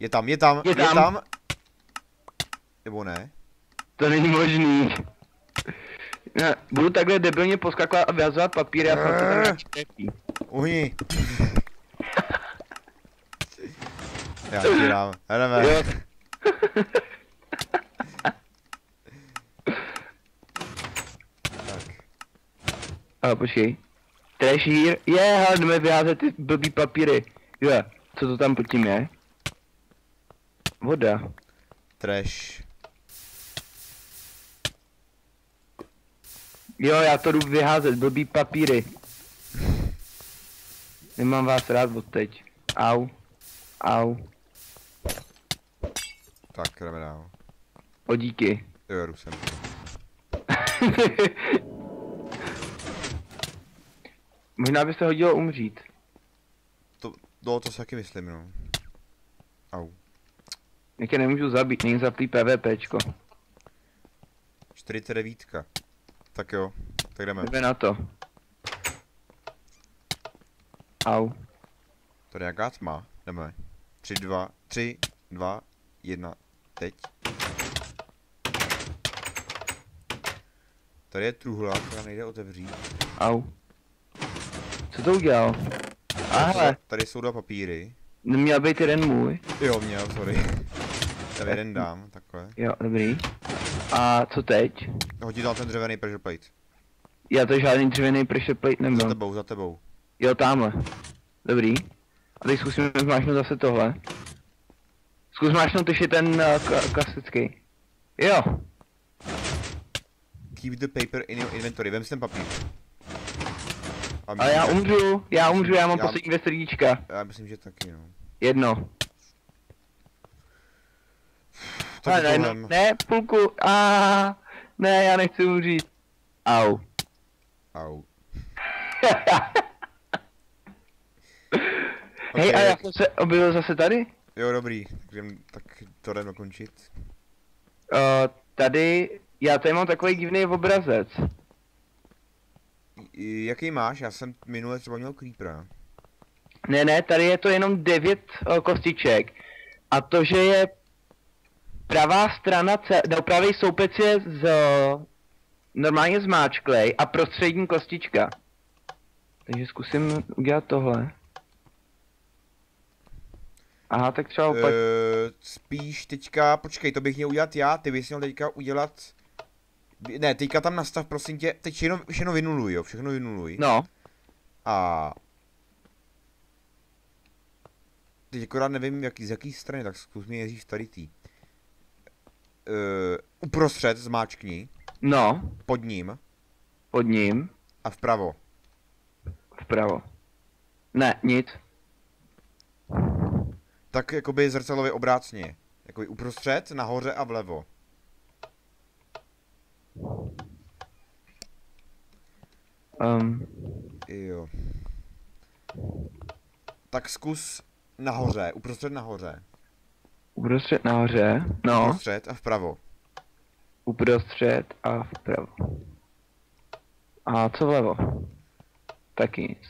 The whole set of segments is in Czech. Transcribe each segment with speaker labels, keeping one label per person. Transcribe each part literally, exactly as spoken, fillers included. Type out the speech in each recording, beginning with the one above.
Speaker 1: Je tam, je tam,
Speaker 2: Je
Speaker 1: je
Speaker 2: tam.
Speaker 1: tam. Nebo ne?
Speaker 2: To není možný. Ne, budu takhle debilně poskakovat a vyhazovat papíry a pak to tam nějaký trefí.
Speaker 1: Uhni. Já ti dám, jdeme.
Speaker 2: Jo.
Speaker 1: Tak.
Speaker 2: A počkej. Treasure, je, hele, jdeme vyházet ty blbý papíry. Jo, co to tam pod tím je? Voda.
Speaker 1: Trash.
Speaker 2: Jo, já to jdu vyházet, blbý papíry. Nemám vás rád od teď. Au. Au.
Speaker 1: Tak, jdeme dál.
Speaker 2: O díky.
Speaker 1: Jo, jdu sem.
Speaker 2: Možná by se hodilo umřít.
Speaker 1: To, no, to si taky myslím, no. Au.
Speaker 2: Jak je nemůžu zabít, není zaplý PvPčko.
Speaker 1: čtyřicet devět. Tak jo, tak jdeme.
Speaker 2: Jdeme na to. Au.
Speaker 1: To je nějaká tma, jdeme. tři, dva, tři, dva, jedna, teď. Tady je truhla, která nejde otevřít.
Speaker 2: Au. Co to udělal? Ahle,
Speaker 1: Tady jsou dva papíry.
Speaker 2: neměl být jeden můj.
Speaker 1: Jo, měl, sorry. Tam jeden dám, takhle.
Speaker 2: Jo, dobrý. A co teď?
Speaker 1: Hodí tam ten dřevěný pressure plate.
Speaker 2: Já to žádný dřevěný pressure plate
Speaker 1: Za
Speaker 2: nebyl.
Speaker 1: tebou, za tebou.
Speaker 2: Jo, tamhle. Dobrý. A teď zkusíme zmáčknout zase tohle. Zkus zmáčknout ještě ten uh, k- klasický. Jo.
Speaker 1: Keep the paper in your inventory, vem si ten papír. A
Speaker 2: Ale já umřu, já umřu, já mám
Speaker 1: Já-
Speaker 2: poslední dvě srdíčka.
Speaker 1: Já myslím, že taky, no.
Speaker 2: Jedno.
Speaker 1: Tak
Speaker 2: Ale ne,
Speaker 1: tohle.
Speaker 2: no, ne, půlku, a ne, já nechci umřít. Au.
Speaker 1: Au.
Speaker 2: Hej,
Speaker 1: Ok.
Speaker 2: a já jsem se objevil zase tady?
Speaker 1: Jo, dobrý, tak, jdem, tak to jdeme dokončit.
Speaker 2: Uh, tady, já tady mám takový divný obrazec.
Speaker 1: I- Jaký máš? Já jsem minule třeba měl creepera.
Speaker 2: Ne, ne, tady je to jenom devět uh, kostiček. A to, že je pravá strana, ce- no, pravý soupec je z, uh, normálně zmáčklej a prostřední kostička. Takže zkusím udělat tohle. Aha, tak třeba opak.
Speaker 1: Uh, spíš teďka, počkej, to bych měl udělat já, ty bys měl teďka udělat... Ne, teďka tam nastav, prosím tě, teď všechno, všechno vynuluj, jo, všechno vynuluj.
Speaker 2: No,
Speaker 1: A... Teď akorát nevím, jaký, z jaký strany, tak zkus mi nejdřív tady tý. Uh, uprostřed zmáčkni,
Speaker 2: no,
Speaker 1: pod ním
Speaker 2: pod ním,
Speaker 1: a vpravo.
Speaker 2: vpravo. Ne, nic.
Speaker 1: Tak jakoby zrcadlově obrácně. Jakoby uprostřed, nahoře a vlevo.
Speaker 2: Um,
Speaker 1: Jo. Tak zkus nahoře, uprostřed nahoře.
Speaker 2: uprostřed nahoře, no,
Speaker 1: Uprostřed a vpravo.
Speaker 2: uprostřed a vpravo. A co vlevo? Taky nic.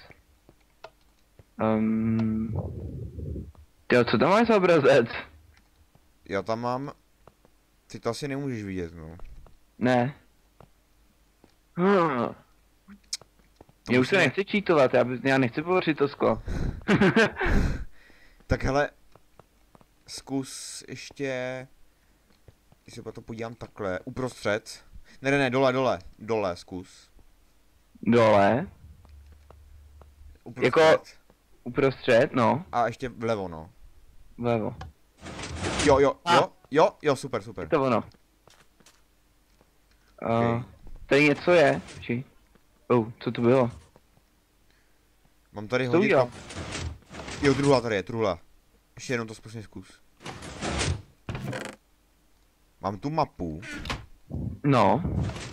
Speaker 2: Um, jo, co tam máš za obrazec?
Speaker 1: Já tam mám... Ty to asi nemůžeš vidět, no.
Speaker 2: Ne. Hmm.
Speaker 1: To
Speaker 2: Já už se
Speaker 1: musíme-
Speaker 2: nechci cheatovat, já, by, já nechci povořit to sklo.
Speaker 1: Tak hele... Zkus ještě... Když se to podívám takhle, uprostřed. Ne, ne, ne, dole, dole, dole, zkus.
Speaker 2: Dole,
Speaker 1: Uprostřed.
Speaker 2: Jako- uprostřed, no,
Speaker 1: A ještě vlevo, no.
Speaker 2: vlevo.
Speaker 1: Jo, jo,
Speaker 2: A.
Speaker 1: jo, jo, jo, super, super.
Speaker 2: Je to ono. Uh,
Speaker 1: Ok.
Speaker 2: tady něco je, či? Oh, co to bylo?
Speaker 1: Mám tady
Speaker 2: Co
Speaker 1: hodit...
Speaker 2: udělal?
Speaker 1: Jo, truhla tady je, truhla. Ještě jednou to zkusně zkus. Mám tu mapu
Speaker 2: No,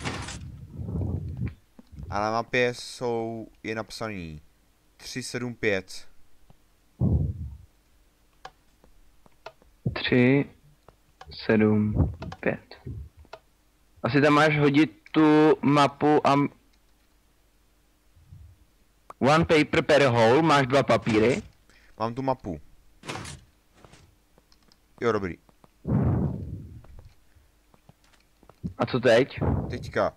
Speaker 1: a na mapě jsou, je napsaný tři sedm pět.
Speaker 2: tři, sedm, pět. Asi tam máš hodit tu mapu a... One paper per hole, máš dva papíry.
Speaker 1: Mám tu mapu. Jo, dobrý.
Speaker 2: A co teď?
Speaker 1: Teďka.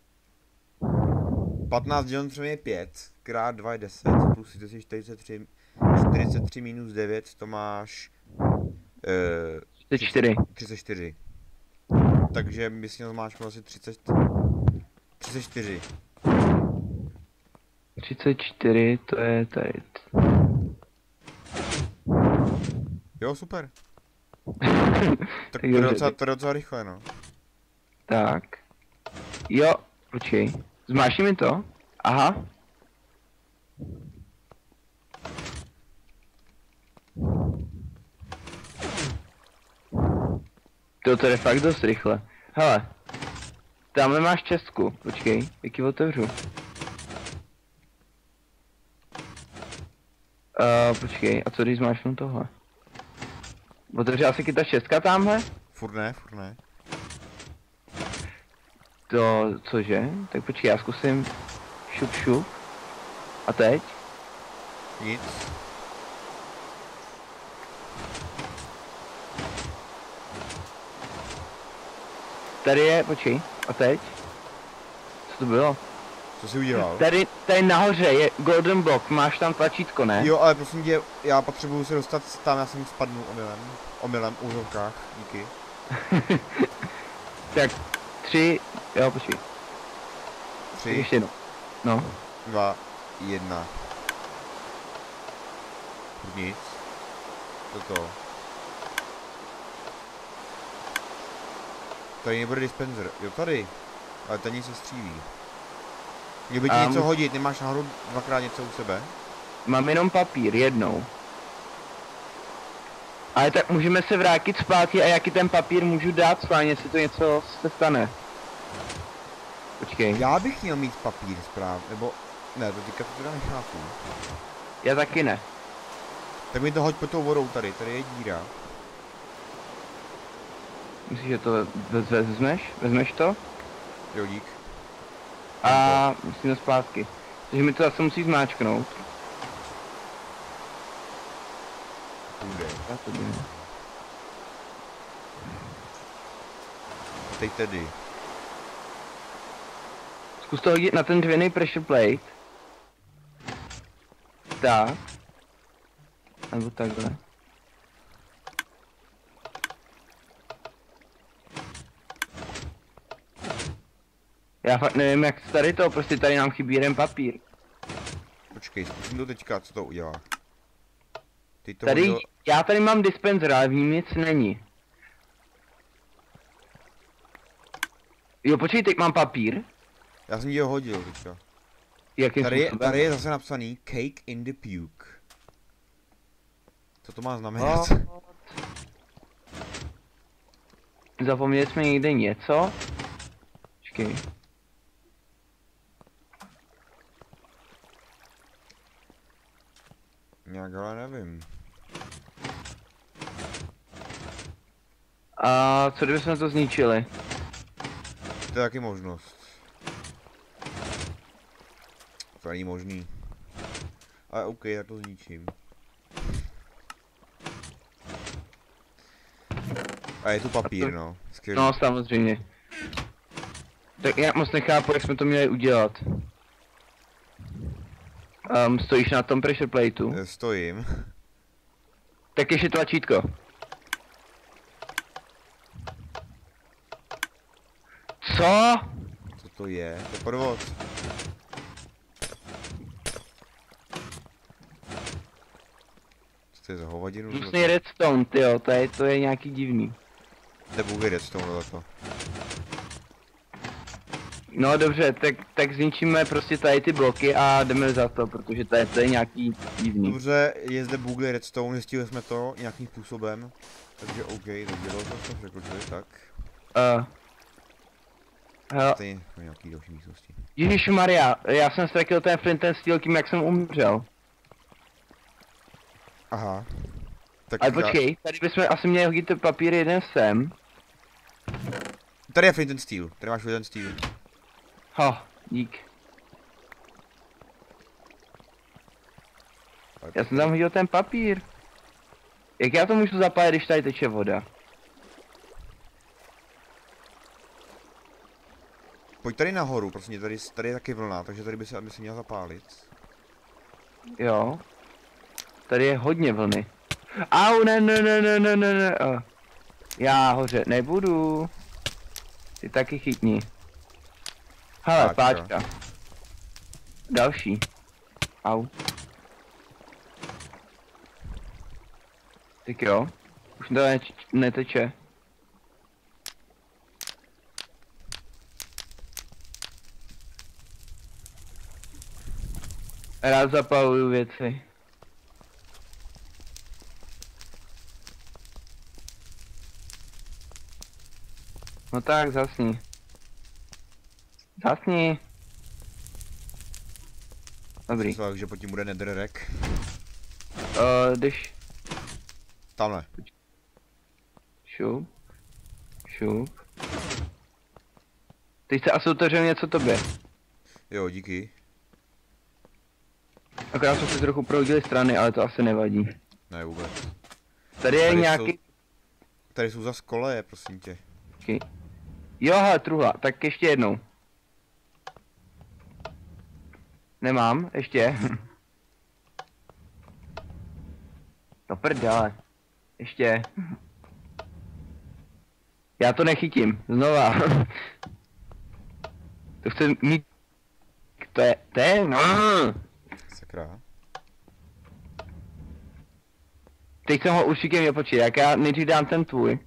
Speaker 1: patnáct děleno třemi je pět, krát dva je deset, plus čtyřicet tři, čtyřicet tři minus devět, to máš... Uh,
Speaker 2: třicet čtyři.
Speaker 1: třicet čtyři. Takže bys měl zmáčknout asi třicet... třicet čtyři.
Speaker 2: třicet čtyři, to je tady.
Speaker 1: Jo, super. Tak to
Speaker 2: Tak
Speaker 1: je
Speaker 2: dobře,
Speaker 1: docela,
Speaker 2: tak-
Speaker 1: to je docela rychle, no.
Speaker 2: Tak. Jo, počkej. Zmášni mi to? Aha. To, to je fakt dost rychle. Hele. Tamhle máš čestku. Počkej, jak ji otevřu. Uh, počkej, a co když zmášnu tohle? Otevřela se ta šestka tamhle?
Speaker 1: Furt ne, furt ne.
Speaker 2: To, cože? Tak počkej, já zkusím šup šup. A teď?
Speaker 1: Nic.
Speaker 2: Tady je, počkej, a teď? Co to bylo?
Speaker 1: Co jsi udělal?
Speaker 2: Tady, tady nahoře je golden block, máš tam tlačítko, ne?
Speaker 1: Jo, ale prosím tě, já potřebuju se dostat tam, já jsem spadnul omylem. Omylem, v úzovkách, díky.
Speaker 2: Tak, tři, jo, počkej,
Speaker 1: Tři,
Speaker 2: ještě jednou. No,
Speaker 1: dva, jedna. Furt nic. Toto. Tady nebude dispenser. Jo, tady. Ale tady nic se střílí. Měl by ti
Speaker 2: A
Speaker 1: něco
Speaker 2: mu-
Speaker 1: hodit, nemáš nahoru dvakrát něco u sebe?
Speaker 2: mám jenom papír, jednou. Ale tak můžeme se vrátit zpátky a jaký ten papír můžu dát schválně, jestli to něco se stane. Počkej, já,
Speaker 1: Já bych měl mít papír správ, nebo... Ne, to teďka to teda nechápu.
Speaker 2: já taky ne.
Speaker 1: Tak mi to hoď pod tou vodou tady, tady je díra.
Speaker 2: Myslíš, že to vez- vezmeš? Vezmeš to?
Speaker 1: Jo, dík.
Speaker 2: A musíme zpátky. Takže mi to zase musí zmáčknout.
Speaker 1: Půjde.
Speaker 2: Já to jde.
Speaker 1: Teď tedy.
Speaker 2: Zkus to hodit na ten dřevěný pressure plate. Tak. Nebo takhle. Já fakt nevím jak tady to, prostě tady nám chybí jeden papír.
Speaker 1: Počkej, zkusím to teďka, co to udělá. Ty to
Speaker 2: Tady,
Speaker 1: hodil...
Speaker 2: já tady mám dispenser, ale v ní nic není. Jo, počkej, teď mám papír.
Speaker 1: Já jsem ti ho hodil teďka.
Speaker 2: Jakým
Speaker 1: Tady je,
Speaker 2: způsobem?
Speaker 1: tady je zase napsaný Cake in the Puke. Co to má znamenat?
Speaker 2: What? Zapomněli jsme někde něco? Počkej.
Speaker 1: Nějak ale nevím.
Speaker 2: A co kdybychom to zničili?
Speaker 1: To je taky možnost. To není možný. Ale OK, já to zničím. A je tu papír, no. Skvělý.
Speaker 2: No, samozřejmě. Tak já moc nechápu, jak jsme to měli udělat. Um, stojíš na tom pressure plateu?
Speaker 1: Eh, Stojím.
Speaker 2: Tak ještě tlačítko. Co?
Speaker 1: Co to je? To je podvod. Co to je za hovadinu?
Speaker 2: Dusný redstone, tyjo, to je, to je nějaký divný.
Speaker 1: To je bůh redstone tohleto.
Speaker 2: No dobře, tak, tak zničíme prostě tady ty bloky a jdeme za to, protože to je, to je nějaký divný.
Speaker 1: Dobře, je zde Google Redstone, zjistili jsme to nějakým způsobem. Takže OK, tak dělalo to, jsme překročili, tak.
Speaker 2: Uh, uh,
Speaker 1: Stejně v nějaký další místnosti.
Speaker 2: Ježišmarja, já jsem ztratil ten flint and steel tím, jak jsem umřel.
Speaker 1: Aha. Tak
Speaker 2: Ale
Speaker 1: já-
Speaker 2: počkej, tady bychom asi měli hodit ten papír jeden sem.
Speaker 1: Tady je flint and steel, tady máš flint and steel.
Speaker 2: Ho, dík. Já jsem tam hodil ten papír. Jak já to můžu zapálit, když tady teče voda?
Speaker 1: Pojď tady nahoru, prostě tady, tady je taky vlna, takže tady by se, aby se měl zapálit.
Speaker 2: Jo. Tady je hodně vlny. Au, ne, ne, ne, ne, ne, ne, ne. Oh. Já hoře nebudu. Ty taky chytni. Hele,
Speaker 1: Páčka.
Speaker 2: páčka. Další. Au. Tak jo. Už to neč- neteče. Rád zapaluju věci. No tak, zasni. Zasni. Dobrý.
Speaker 1: Myslel, že pod tím bude netherrack.
Speaker 2: Uh, když...
Speaker 1: Tamhle.
Speaker 2: Šup. Šup. Teď se asi otevřel něco tobě.
Speaker 1: Jo, díky.
Speaker 2: Akorát jsme si trochu prohodili strany, ale to asi nevadí.
Speaker 1: Ne, vůbec.
Speaker 2: Tady je
Speaker 1: Tady
Speaker 2: nějaký...
Speaker 1: Jsou, tady jsou zas koleje, prosím tě.
Speaker 2: Okay. Jo, hele, truhla, tak ještě jednou. Nemám, ještě. To prdele. Ještě. Já to nechytím, znova. To chci mít... To je, to je, no.
Speaker 1: Sakra.
Speaker 2: Teď jsem ho určitě měl počít, jak já nejdřív dám ten tvůj.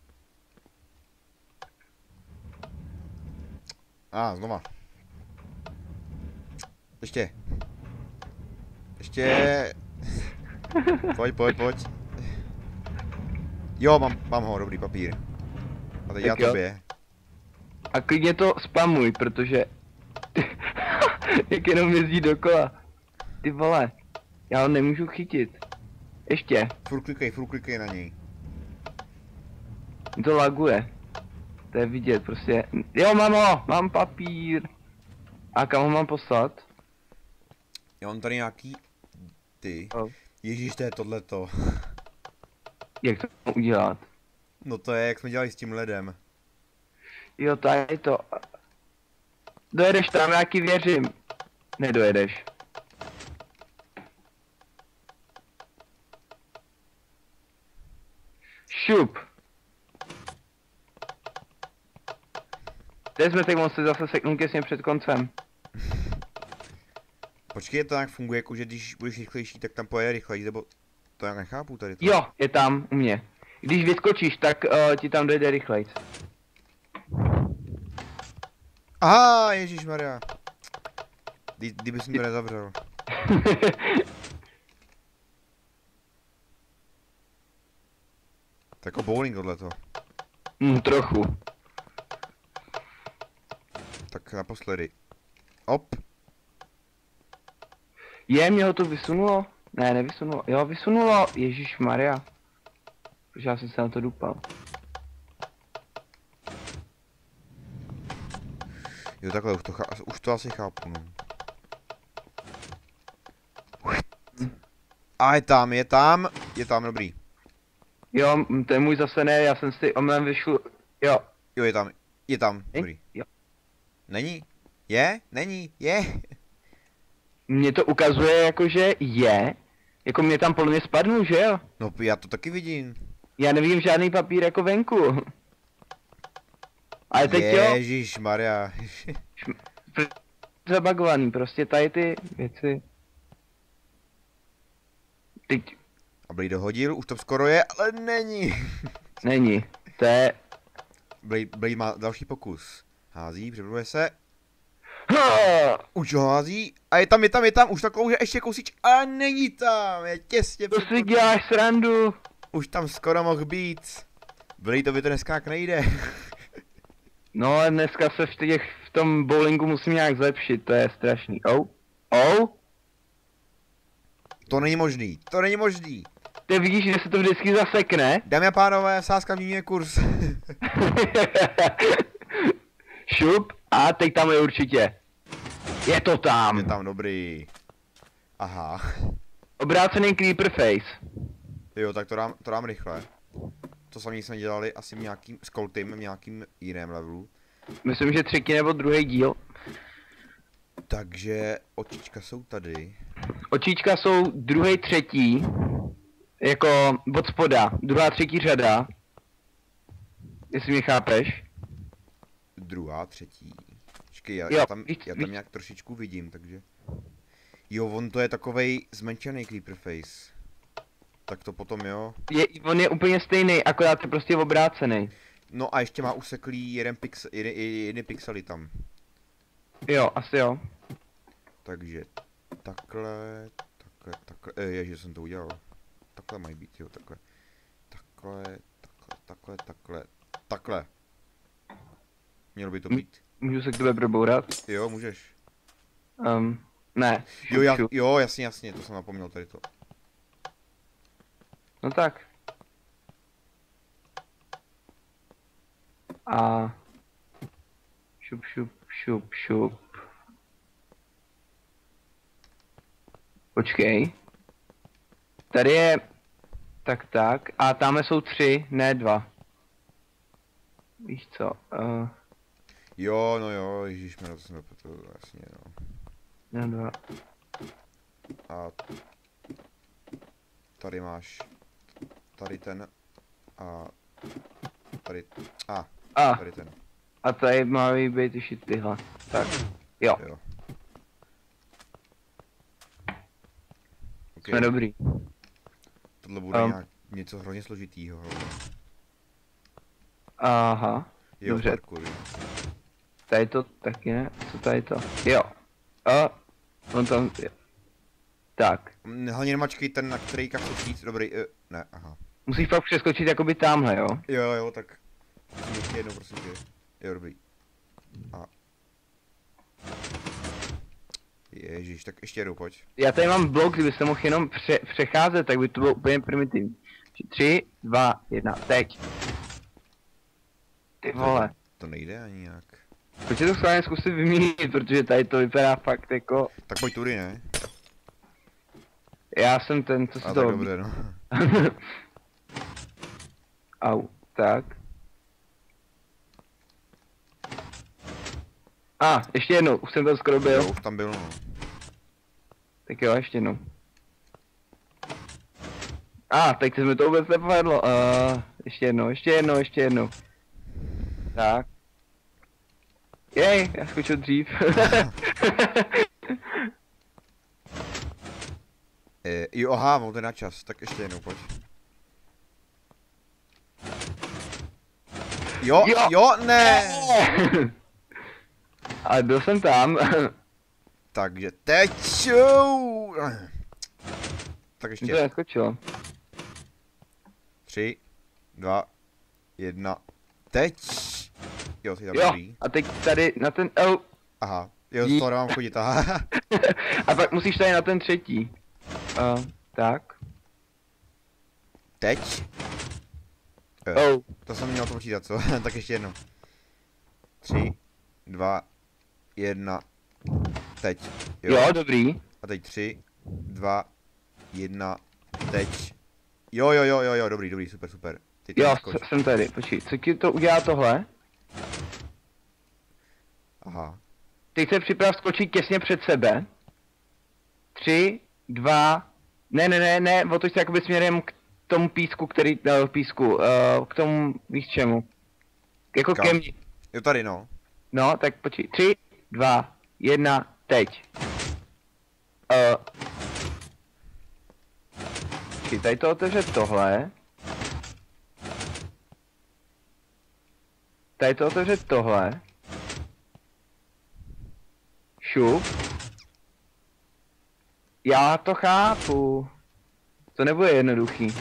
Speaker 1: A, ah, znova. Ještě. Ještě. Pojď, pojď, pojď. Jo, mám, mám ho, dobrý papír. A teď já
Speaker 2: Tak jo.
Speaker 1: tobě.
Speaker 2: A klidně to spamuj, protože... Jak jenom jezdí dokola. Ty vole, já ho nemůžu chytit. Ještě,
Speaker 1: Furt klikej, furt klikej na něj.
Speaker 2: mi to laguje. To je vidět, prostě. Jo, mám ho, mám papír. A kam ho mám poslat?
Speaker 1: Já mám tady nějaký... Ty.
Speaker 2: Oh.
Speaker 1: Ježíš, to je tohleto.
Speaker 2: Jak to mám udělat?
Speaker 1: No to je, jak jsme dělali s tím ledem.
Speaker 2: Jo, tady to. Dojedeš tam, já ti věřím. Nedojedeš. Šup. Teď jsme teď mohli zase seknout těsně před koncem.
Speaker 1: Počkej, to nějak funguje, jako že když budeš rychlejší, tak tam pojede rychleji, nebo... To já nechápu tady to.
Speaker 2: Jo, je tam u mě. Když vyskočíš, tak uh, ti tam dojde rychlejc.
Speaker 1: Aha, ježišmarja. Kdy, kdyby jsem to nezavřel. To jako bowling tohleto.
Speaker 2: mm, trochu.
Speaker 1: Tak naposledy. Op.
Speaker 2: Je, mě ho to vysunulo? Ne, nevysunulo. Jo, vysunulo. Ježíš Maria. Protože já jsem se na to dupal.
Speaker 1: Jo, takhle, už to, chá- už to asi chápu, no. A je tam, je tam, je tam, dobrý.
Speaker 2: Jo, m, to je můj zase ne, já jsem si omylem vyšel. Jo.
Speaker 1: Jo, je tam, je tam,
Speaker 2: Ej,
Speaker 1: dobrý.
Speaker 2: jo.
Speaker 1: Není? Je? Není? Je?
Speaker 2: Mně to ukazuje jako, že je. Jako mě tam podle mě spadnul, že jo?
Speaker 1: No, já to taky vidím.
Speaker 2: Já nevidím žádný papír jako venku. Ale teď jo,
Speaker 1: Ježišmarja.
Speaker 2: zabagovaný, prostě tady ty věci. Teď
Speaker 1: A Blade dohodil, už to skoro je, ale není.
Speaker 2: není, to je...
Speaker 1: Blade, Blade má další pokus. Hází, připravuje se.
Speaker 2: Ha!
Speaker 1: Už ho hází. A je tam, je tam, je tam, už takovou, že ještě kousíč. A není tam, je těsně
Speaker 2: To
Speaker 1: před
Speaker 2: si
Speaker 1: pokusem.
Speaker 2: děláš srandu.
Speaker 1: Už tam skoro mohl být. Blade, to by to dneska jak nejde.
Speaker 2: No ale dneska se v, těch, v tom bowlingu musím nějak zlepšit, to je strašný. Oh? Oh?
Speaker 1: To není možný, to není možný.
Speaker 2: Ty vidíš, že se to vždycky zasekne?
Speaker 1: Dámy a pánové, sázka výměně kurz.
Speaker 2: Šup, a teď tam je určitě. Je to tam.
Speaker 1: Je tam dobrý. Aha.
Speaker 2: Obrácený creeper face.
Speaker 1: Jo, tak to dám, to dám rychle. To samé jsme dělali asi v nějakým, s Coltym, v nějakým jiném levelu.
Speaker 2: Myslím, že třetí nebo druhý díl.
Speaker 1: Takže očička jsou tady.
Speaker 2: Očička jsou druhý, třetí. Jako od spoda. Druhá, třetí řada. Jestli mě chápeš.
Speaker 1: Druhá, třetí. Počkej, já,
Speaker 2: Jo,
Speaker 1: já, tam,
Speaker 2: víc,
Speaker 1: já tam
Speaker 2: víc.
Speaker 1: nějak trošičku vidím, takže... Jo, on to je takovej zmenšený Creeperface. Tak to potom jo.
Speaker 2: Je, on je úplně stejný, akorát je prostě obrácený.
Speaker 1: No a ještě má useklý jeden pixel, jeden, jeden pixely tam.
Speaker 2: Jo, asi jo.
Speaker 1: Takže takhle, takhle, takhle, e, ježi, jsem to udělal. Takhle mají být, jo, takhle. Takhle, takhle, takhle, takhle, takhle. Mělo by to být.
Speaker 2: Můžu se k tebe probourat?
Speaker 1: Jo, můžeš.
Speaker 2: Um, ne.
Speaker 1: Jo, já,
Speaker 2: šup.
Speaker 1: jo, jasně, jasně, to jsem napomněl tady to.
Speaker 2: No tak. A... Šup, šup, šup, šup. Počkej. Tady je... Tak, tak. A tamhle jsou tři, ne dva. Víš co? Uh,
Speaker 1: Jo, no jo, ježišměro, to jsem nepletu, jasně, no.
Speaker 2: ne, dva.
Speaker 1: A tady máš tady ten a tady, a
Speaker 2: A,
Speaker 1: tady ten,
Speaker 2: a tady mají být ještě tyhle. Tak, jo,
Speaker 1: jo. Okay.
Speaker 2: jsme dobrý.
Speaker 1: Tohle bude
Speaker 2: Um.
Speaker 1: nějak něco hrozně složitýho.
Speaker 2: Aha,
Speaker 1: Jo,
Speaker 2: dobře.
Speaker 1: parkour.
Speaker 2: Tady to taky ne? Co tady to? Jo. A, on tam, jo. Tak,
Speaker 1: Mm, Hlavně nemačkej ten, na který chci říct, dobrý, uh, ne, aha.
Speaker 2: musíš pak přeskočit jakoby tamhle, jo?
Speaker 1: Jo, jo, tak ještě jednou, prosím tě. Jo, dobrý. A. Ježíš, tak ještě jednou, pojď.
Speaker 2: Já tady mám blok, kdybyste mohl jenom pře přecházet, tak by to bylo úplně primitivní. Tři, dva, jedna, teď. Ty vole.
Speaker 1: To nejde ani nějak.
Speaker 2: Pojďte to schválně zkusit vyměnit, protože tady to vypadá fakt jako...
Speaker 1: Tak pojď tudy, ne?
Speaker 2: Já jsem ten, co si
Speaker 1: A
Speaker 2: to...
Speaker 1: tak dobře, no.
Speaker 2: Au, tak. A, ah, ještě jednou, už jsem tam skoro byl.
Speaker 1: Jo, už tam byl, no.
Speaker 2: Tak jo, ještě jednou. A, ah, tak se mi to vůbec nepovedlo. Uh, ještě jednou, ještě jednou, ještě jednou. Tak. Jej, já skočil dřív.
Speaker 1: E, jo, aha, mám ten na čas, tak ještě jednou, pojď. Jo, jo,
Speaker 2: Jo.
Speaker 1: jo, ne!
Speaker 2: A byl jsem tam.
Speaker 1: Takže teď šou. Tak
Speaker 2: Mi
Speaker 1: ještě.
Speaker 2: to neskočilo.
Speaker 1: Tři, dva, jedna, teď. Jo, ty tam
Speaker 2: Jo,
Speaker 1: dobrý.
Speaker 2: a teď tady na ten... Oh.
Speaker 1: Aha, jo, z
Speaker 2: Dí-
Speaker 1: toho mám chodit, aha.
Speaker 2: A pak musíš tady na ten třetí. Uh, tak.
Speaker 1: Teď. E,
Speaker 2: Oh.
Speaker 1: to jsem měl to počítat, co? Tak ještě jednou. Tři, dva, jedna, teď.
Speaker 2: Jo, jo dobrý.
Speaker 1: A teď tři, dva, jedna, teď. Jo, jo, jo, jo, jo, dobrý, dobrý, super, super. Ty tam
Speaker 2: Jo,
Speaker 1: skoč.
Speaker 2: s- jsem tady, počkej, co ti to udělá tohle?
Speaker 1: Aha.
Speaker 2: Teď se připrav skočit těsně před sebe. Tři, dva, ne, ne, ne, ne, otoč se jakoby směrem k tomu písku, který, no, písku, uh, k tomu, víš čemu. Jako
Speaker 1: Kam?
Speaker 2: ke mně.
Speaker 1: Jo, tady, no.
Speaker 2: No, tak počkej, tři, dva, jedna, teď. Uh, počkej, tady to otevře tohle. Tady to otevře tohle. Šup. Já to chápu. To nebude jednoduchý.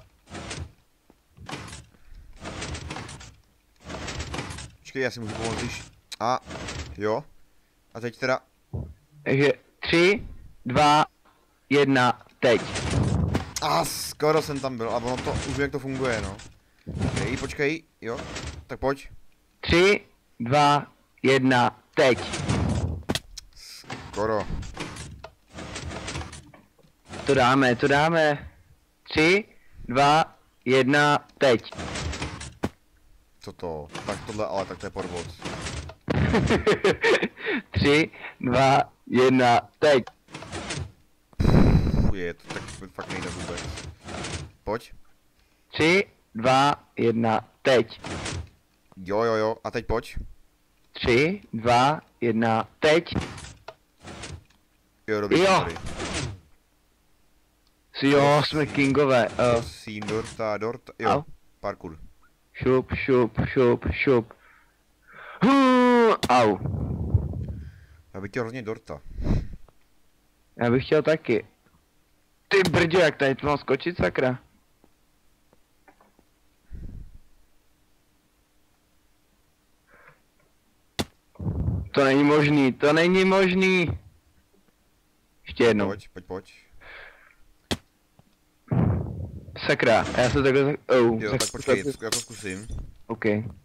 Speaker 1: Počkej, já si můžu pomoct, když... A, jo. A teď teda...
Speaker 2: Takže tři, dva, jedna, teď.
Speaker 1: A skoro jsem tam byl, a ono to, už vím, jak to funguje, no. Počkej, počkej, jo. Tak pojď.
Speaker 2: Tři, dva, jedna, teď.
Speaker 1: Skoro.
Speaker 2: To dáme, to dáme. Tři, dva, jedna, teď.
Speaker 1: Co to? Tak tohle, ale tak to je podvod.
Speaker 2: tři, dva, jedna, teď.
Speaker 1: Fuh, je to tak fakt nejde vůbec. Pojď.
Speaker 2: tři, dva, jedna, teď.
Speaker 1: Jo, jo, jo, a teď pojď.
Speaker 2: tři, dva, jedna, teď.
Speaker 1: Jo, dobrý,
Speaker 2: Jo.
Speaker 1: dobrý.
Speaker 2: Si jo, jsme kingové. Uh,
Speaker 1: Sín, dorta, dorta, jo,
Speaker 2: Au.
Speaker 1: parkour.
Speaker 2: šup, šup, šup, šup. Hmm, au.
Speaker 1: Já bych chtěl hrozně dorta.
Speaker 2: Já bych chtěl taky. Ty brdě, jak tady to mám skočit, sakra. To není možný, to není možný. Ještě jednou.
Speaker 1: Pojď, pojď, pojď.
Speaker 2: Sakra, já se takhle... Oh,
Speaker 1: Jo, tak počkej, já to zkusím.
Speaker 2: OK.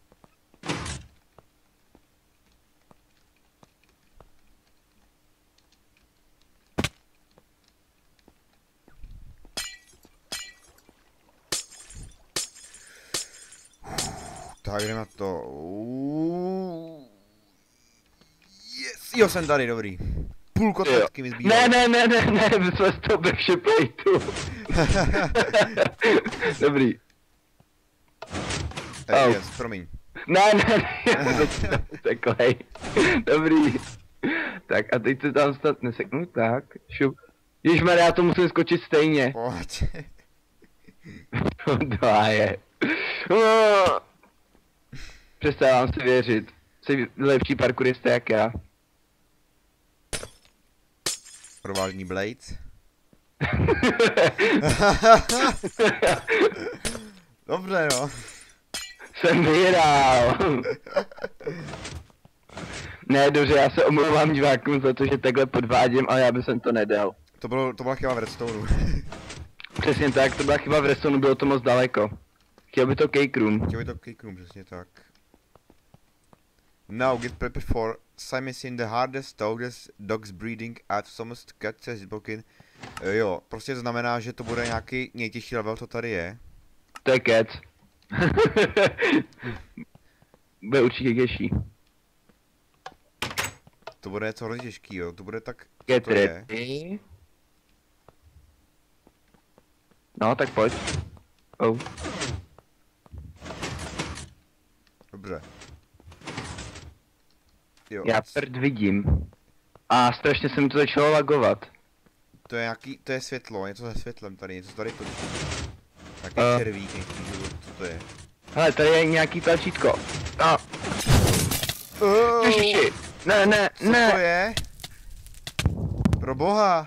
Speaker 1: Tak jdeme na to. Uuu. Yes, jo, jsem tady, dobrý. Půl kotletky mi zbývá.
Speaker 2: Ne, ne, ne, ne, ne, my jsme z toho brše plejtu. Dobrý.
Speaker 1: Eh,
Speaker 2: Au.
Speaker 1: yes, promiň.
Speaker 2: Ne, ne, ne, takovej. Dobrý. Tak a teď se tam stát neseknu, tak, šup. Ježmarja, já to musím skočit stejně.
Speaker 1: Pojď.
Speaker 2: Dva je. Přestávám si věřit. Jsi lepší parkourista jak já.
Speaker 1: Provážný Blades. Dobře, no.
Speaker 2: Jsem vyhrál. Ne, dobře, já se omlouvám divákům za to, že takhle podvádím, ale já bych jsem to nedal.
Speaker 1: To, bylo, to byla chyba v Redstone.
Speaker 2: Přesně tak, to byla chyba v Redstone, bylo to moc daleko. Chtěl by to cake room.
Speaker 1: Chtěl by to cake room, přesně tak. Now get prepared for Simon's in the hardest, toughest dogs breeding at Somest Cat says Bokin. Jo, prostě znamená, že to bude nějaký nejtěžší level, to tady je.
Speaker 2: To je kec. Bude určitě těžší.
Speaker 1: To bude něco hrozně těžký, jo, to bude tak... co
Speaker 2: Get
Speaker 1: to je?
Speaker 2: ready. No, tak pojď. Oh.
Speaker 1: Dobře. Jo,
Speaker 2: Já prd vidím. A strašně se mi to začalo lagovat.
Speaker 1: to je nějaký, to je světlo, něco se světlem tady, něco tady to. Nějaký
Speaker 2: Eh.
Speaker 1: červík, nějaký, co to je?
Speaker 2: Hele, tady je nějaký tlačítko. A,
Speaker 1: Oh,
Speaker 2: ježiši. Ne, ne,
Speaker 1: co to
Speaker 2: ne.
Speaker 1: je? Pro boha.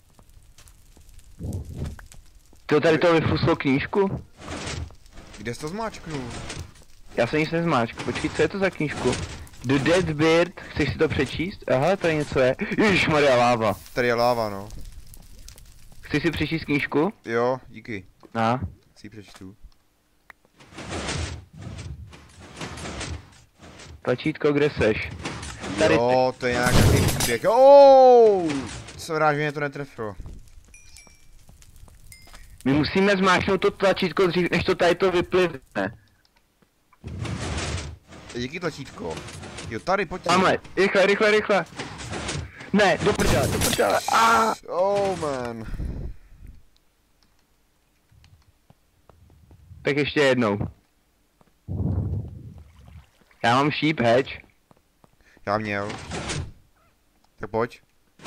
Speaker 2: To tady to vyfuslo knížku?
Speaker 1: Kde jsi to zmáčknul?
Speaker 2: Já jsem nic nezmáčk. Počkej, co je to za knížku? The Dead Beard, chceš si to přečíst? Aha, tady něco je. Ježišmarja, láva.
Speaker 1: Tady je láva, no.
Speaker 2: Chceš si přečíst knížku?
Speaker 1: Jo, díky.
Speaker 2: No.
Speaker 1: Si ji přečtu.
Speaker 2: Tlačítko, kde seš? Tady
Speaker 1: Jo, to je nějaký příběh. Oh! Jsem rád, že mě to netrefilo.
Speaker 2: My musíme zmáčknout to tlačítko dřív, než to tady to vyplivne.
Speaker 1: Díky tlačítko. Jo, tady, pojď.
Speaker 2: Tamhle, rychle, rychle, rychle. Ne, do prdele, do prdele. Ah!
Speaker 1: Oh man.
Speaker 2: Tak ještě jednou. Já mám sheep hedge.
Speaker 1: Já měl. Tak pojď.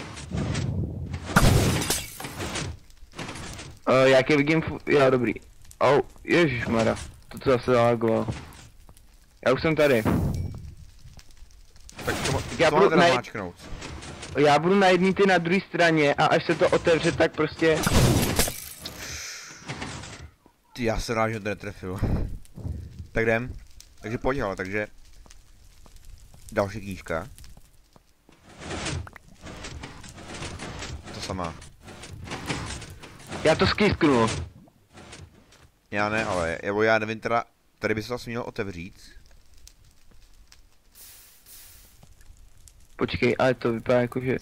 Speaker 2: Uh, jak je vidím, fu- jo, dobrý. Oh, ježišmarja, to to zase zalagovalo. Já už jsem tady.
Speaker 1: Tak to,
Speaker 2: Já
Speaker 1: to
Speaker 2: budu
Speaker 1: máme teda
Speaker 2: najít-
Speaker 1: zmáčknout.
Speaker 2: Já budu na jedný ty na druhé straně a až se to otevře, tak prostě...
Speaker 1: Ty, já se rád, že to netrefil. Tak jdem. Takže pojď, ale, takže... Další knížka. To samá.
Speaker 2: Já to skisknu.
Speaker 1: Já ne, ale, nebo já nevím teda, tady by se to asi mělo otevřít.
Speaker 2: Počkej, ale to vypadá jako, že...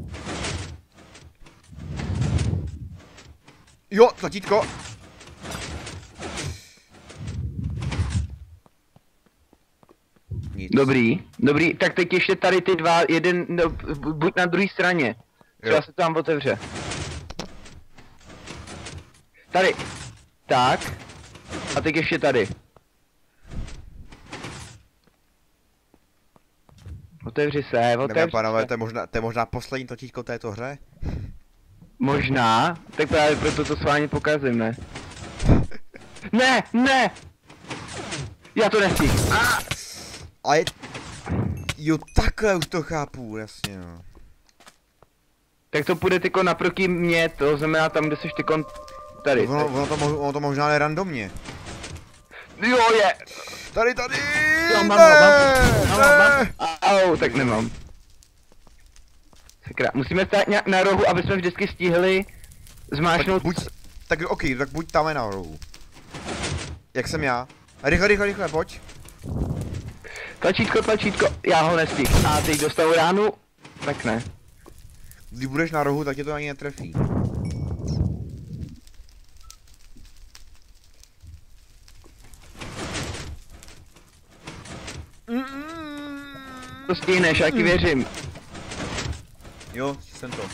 Speaker 1: Jo, tlačítko!
Speaker 2: Dobrý, dobrý, tak teď ještě tady ty dva, jeden, no, buď na druhé straně. Třeba
Speaker 1: Jo.
Speaker 2: se to tam otevře. Tady. Tak. A teď ještě tady. Otevři se,
Speaker 1: Dámy a
Speaker 2: otevři
Speaker 1: pánové,
Speaker 2: se.
Speaker 1: to je možná, to je možná poslední točítko této hře.
Speaker 2: Možná, tak právě proto to s vámi pokazím, ne? Ne, ne! Já to nestih. Ah!
Speaker 1: A je... Jo, takhle už to chápu, jasně no.
Speaker 2: Tak to půjde tyko naproti mě, to znamená tam, kde jsi tyko tady.
Speaker 1: Ono, ono, to, mo- ono to možná je randomně.
Speaker 2: Jo, je!
Speaker 1: Tady, tady!
Speaker 2: Jo, mám ho,
Speaker 1: ne,
Speaker 2: mám ho, mám,
Speaker 1: ne.
Speaker 2: mám. Au, tak nemám. Sakra, musíme stát nějak na rohu, aby jsme vždycky stihli
Speaker 1: Tak
Speaker 2: zmášnout.
Speaker 1: buď, tak ok, tak buď tam je na rohu. Jak jsem já. Rychle, rychle, rychle, pojď.
Speaker 2: Tlačítko, tlačítko, já ho nestih. A teď dostanu ránu, tak ne.
Speaker 1: Když budeš na rohu, tak tě to ani netrefí.
Speaker 2: To stihneš, já ti věřím.
Speaker 1: Jo, jsem to.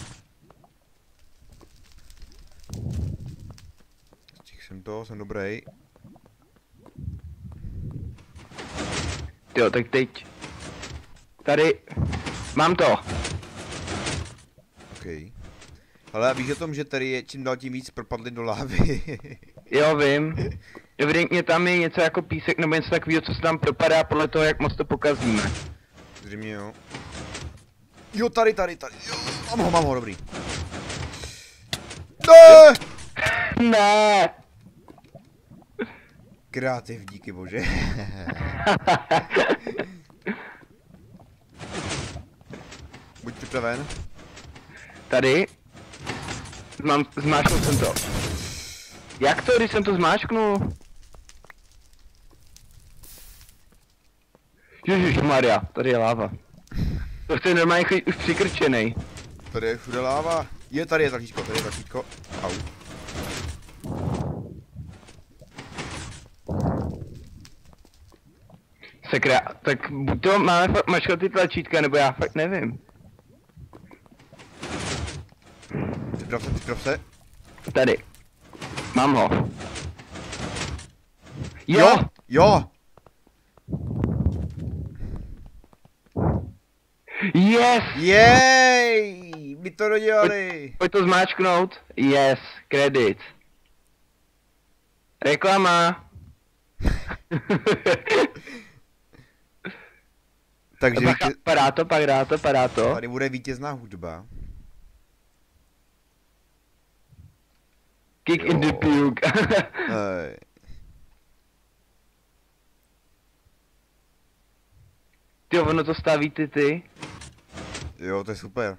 Speaker 1: Stihl jsem to, jsem dobrý.
Speaker 2: Jo, tak teď. Tady. Mám to.
Speaker 1: OK. Ale víš o tom, že tady je čím dál tím víc propadli do lávy.
Speaker 2: Jo, vím. Evidentně tam je něco jako písek nebo něco takového, co se tam propadá podle toho, jak moc to pokazíme.
Speaker 1: Zřejmě jo. Jo, tady, tady, tady. Jo, mám ho, mám ho, dobrý. Ne!
Speaker 2: Ne!
Speaker 1: Kreativ, díky bože. Buď připraven.
Speaker 2: Tady. Mám, zmáčknul jsem to. Jak to, když jsem to zmáčknul? Ježišmarja, tady je láva. To chce normálně chodit už přikrčenej.
Speaker 1: Tady je všude láva. Je, tady je tlačítko, tady je tlačítko. Au.
Speaker 2: Sakra, tak buď to máme fakt mačkat ty tlačítka, nebo já fakt nevím.
Speaker 1: Připrav se, připrav se.
Speaker 2: Tady. Mám ho. Jo!
Speaker 1: Jo, jo.
Speaker 2: Yes!
Speaker 1: Jej! My to dodělali.
Speaker 2: Pojď to zmáčknout. Yes, credit. Reklama.
Speaker 1: Takže
Speaker 2: Pak,
Speaker 1: víte,
Speaker 2: padá to, padá to, padá to.
Speaker 1: tady bude vítězná hudba.
Speaker 2: Kick in the
Speaker 1: Jo.
Speaker 2: puke.
Speaker 1: Hej.
Speaker 2: Ty ono to staví ty ty.
Speaker 1: Jo, to je super.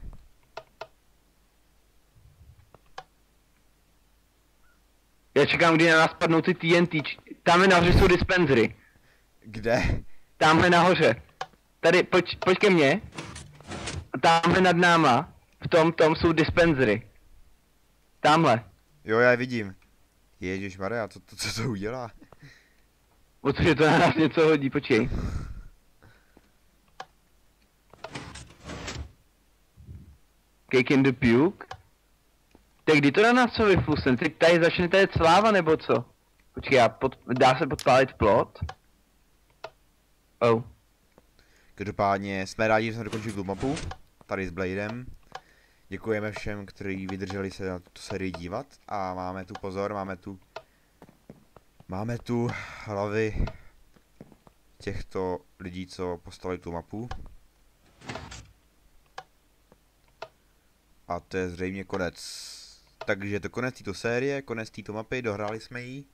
Speaker 2: Já čekám, kdy na nás padnou ty T N T. Tamhle nahoře jsou dispensery.
Speaker 1: Kde?
Speaker 2: Tamhle nahoře. Tady, pojď, pojď ke mně. A tamhle nad náma. V tom, tom jsou dispensery. Tamhle.
Speaker 1: Jo, já je vidím. Ježišmarja, co to, co to udělá?
Speaker 2: Protože to na nás něco hodí, počkej. Cake in the puke? Tak kdy to na nás co vyflusne? Teď tady začne tady sláva nebo co? Počkej, já pod, dá se podpálit plot? Oh.
Speaker 1: Každopádně jsme rádi, že jsme dokončili tu mapu. Tady s Bladem. Děkujeme všem, kteří vydrželi se na tuto sérii dívat. A máme tu pozor, máme tu... Máme tu hlavy těchto lidí, co postavili tu mapu. A to je zřejmě konec. Takže to konec této série, konec této mapy, dohráli jsme ji.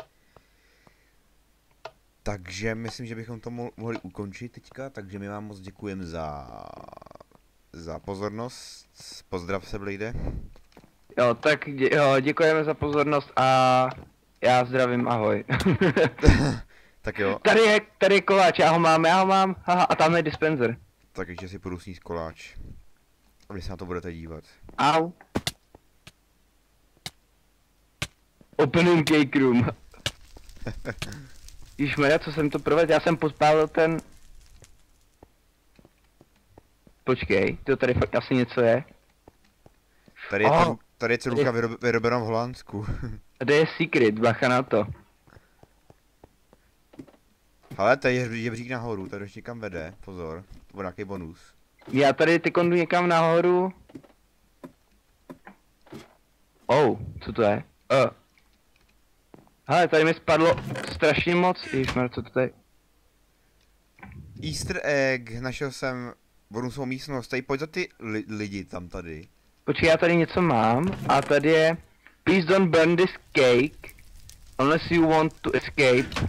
Speaker 1: Takže myslím, že bychom to mo mohli ukončit teďka, takže my vám moc děkujeme za, za pozornost. Pozdrav se, Blade.
Speaker 2: Jo, tak dě, jo, děkujeme za pozornost a já zdravím, ahoj.
Speaker 1: Tak jo,
Speaker 2: Tady je, tady je koláč, já ho mám, já ho mám, haha, a tam je dispenser.
Speaker 1: tak ještě si půjdu sníst koláč. A vy se na to budete dívat.
Speaker 2: Au. Opening cake room. Ježmarja, co jsem to provedl, já jsem podpálil ten... Počkej, to tady fakt asi něco je.
Speaker 1: Tady je,
Speaker 2: Oh,
Speaker 1: oh, tady je celůka vyrob, vyrobena v Holandsku.
Speaker 2: Tady je secret, bacha na to.
Speaker 1: Ale tady je žebřík nahoru, tady už někam vede, pozor, to bude nějaký bonus.
Speaker 2: Já tady ty jdu někam nahoru. Oh, co to je? Uh. Hele, tady mi spadlo strašně moc. Ježišmar, co to tady?
Speaker 1: Easter egg, našel jsem bonusovou místnost, tady pojď za ty li lidi tam tady.
Speaker 2: Počkej, já tady něco mám a tady je please don't burn this cake unless you want to escape.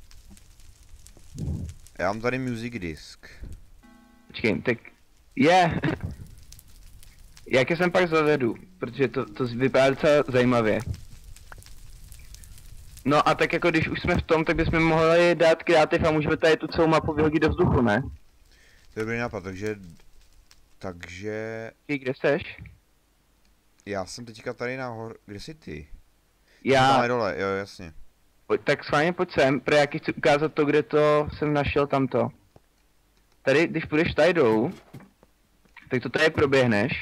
Speaker 1: Já mám tady music disk.
Speaker 2: Počkej, tak je. Yeah. Jak je sem pak zavedu, protože to, to vypadá docela zajímavě. No a tak jako když už jsme v tom, tak bychom mohli dát kreativ a můžeme tady tu celou mapu vyhodit do vzduchu, ne?
Speaker 1: To je dobrý nápad, takže... Takže...
Speaker 2: Ty, kde seš?
Speaker 1: Já jsem teďka tady nahoře, kde jsi ty?
Speaker 2: Já...
Speaker 1: Tam dole, jo jasně.
Speaker 2: Pojď, tak schválně pojď sem, protože já ti chci ukázat to, kde to jsem našel tamto. Tady, když půjdeš tady dolů, tak to tady proběhneš.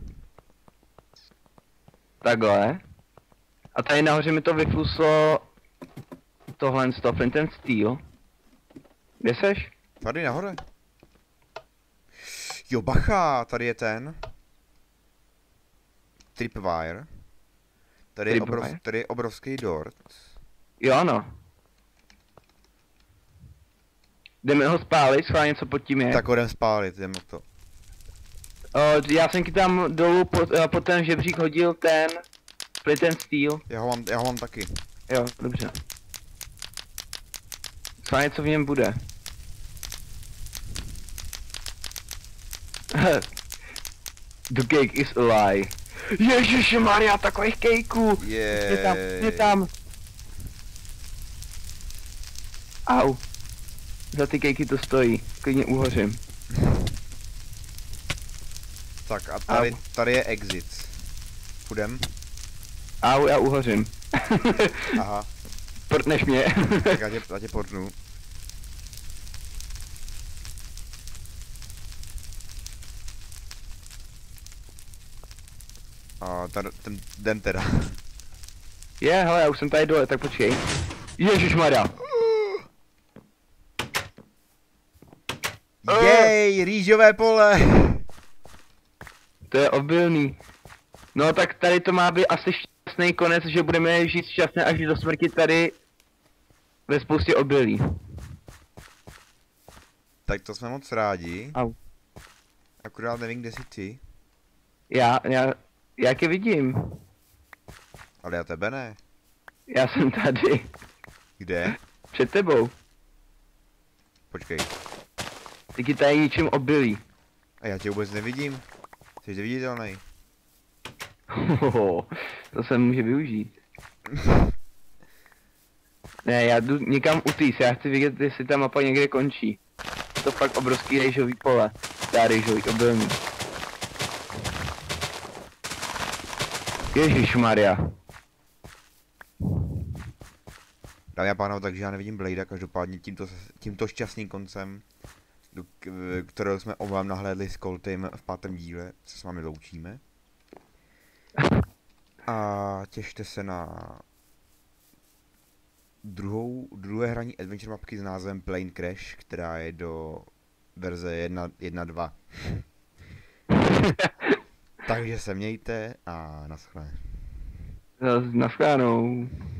Speaker 2: Takhle. A tady nahoře mi to vyfluslo tohle z toho Flint and Steel. Kde seš?
Speaker 1: Tady nahoře. Jo bacha, tady je ten. Tripwire. Tady je, obrov, tady je obrovský dort.
Speaker 2: Jo ano. Jdeme ho spálit, schválně co pod tím je.
Speaker 1: Tak ho jdem spálit, jdem na to.
Speaker 2: O, já jsem ti tam dolů pod, pod ten žebřík hodil ten Flint and Steel.
Speaker 1: Já ho mám, já ho mám taky.
Speaker 2: Jo, dobře. Schválně co v něm bude. The cake is a lie. Ježišmarja, takových kejků!
Speaker 1: Je.
Speaker 2: Je tam, je tam. Au. Za ty kejky to stojí, klidně uhořím.
Speaker 1: Tak a tady, tady je exit. Půjdem?
Speaker 2: Au, já uhořím.
Speaker 1: Aha.
Speaker 2: Portneš mě.
Speaker 1: Tak já tě, já tě portnu. A tady, ten, jdem teda.
Speaker 2: Je, hele, já už jsem tady dole, tak počkej. Ježišmarja.
Speaker 1: Jej, rýžové pole!
Speaker 2: To je obilný. No tak tady to má být asi šťastný konec, že budeme žít šťastně až do smrti tady ve spoustě obilí.
Speaker 1: Tak to jsme moc rádi.
Speaker 2: Au.
Speaker 1: Akorát nevím, kde jsi ty.
Speaker 2: Já, já, já tě vidím.
Speaker 1: Ale já tebe ne.
Speaker 2: Já jsem tady.
Speaker 1: Kde?
Speaker 2: Před tebou.
Speaker 1: Počkej.
Speaker 2: Ty ti tady ničím obilí.
Speaker 1: A já tě vůbec nevidím. Jsi neviditelný.
Speaker 2: To se může využít. Ne, já jdu někam utíct, já chci vidět, jestli ta mapa někde končí. To fakt obrovský rejžový pole. Dá rejžový obilný. Ježišmarja.
Speaker 1: Dámy a pánové, takže já nevidím Bladea, každopádně tímto, tímto šťastným koncem, do k- kterého jsme omylem nahlédli s Coltym v pátém díle, se s vámi loučíme. A těšte se na druhou, druhé hraní adventure mapky s názvem Plane Crash, která je do verze jedna tečka dva. Takže se mějte a naschle.
Speaker 2: Naschledanou.